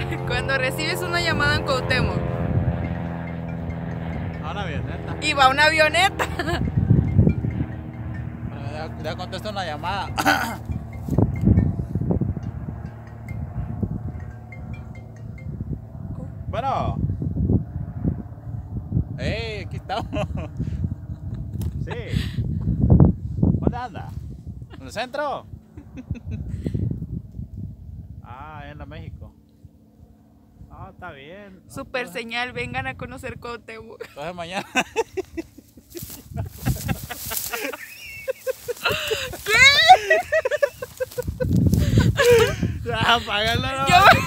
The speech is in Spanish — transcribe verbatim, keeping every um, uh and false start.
Cuando recibes una llamada en Cuauhtémoc. A una avioneta. Y va una avioneta. Bueno, ya, ya contesto una llamada. Bueno. ¡Ey! Aquí estamos. Sí. ¿Dónde anda? ¿En el centro? Ah, en la México. Ah, está bien. Super señal, vengan a conocer Cuauhtémoc. Entonces mañana. ¿Qué? Ya, apágalo. Yo